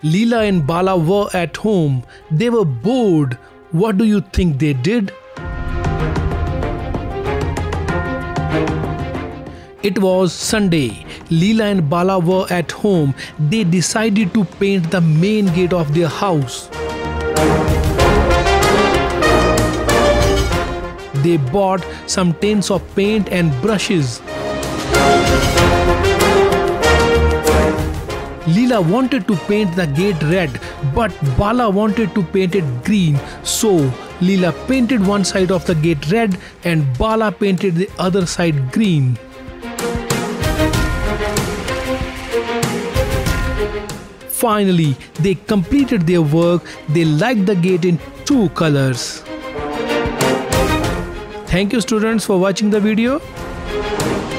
Leela and Bala were at home. They were bored. What do you think they did? It was Sunday. Leela and Bala were at home. They decided to paint the main gate of their house. They bought some tins of paint and brushes. Leela wanted to paint the gate red, but Bala wanted to paint it green. So Leela painted one side of the gate red and Bala painted the other side green. Finally, they completed their work. They liked the gate in 2 colors. Thank you students for watching the video.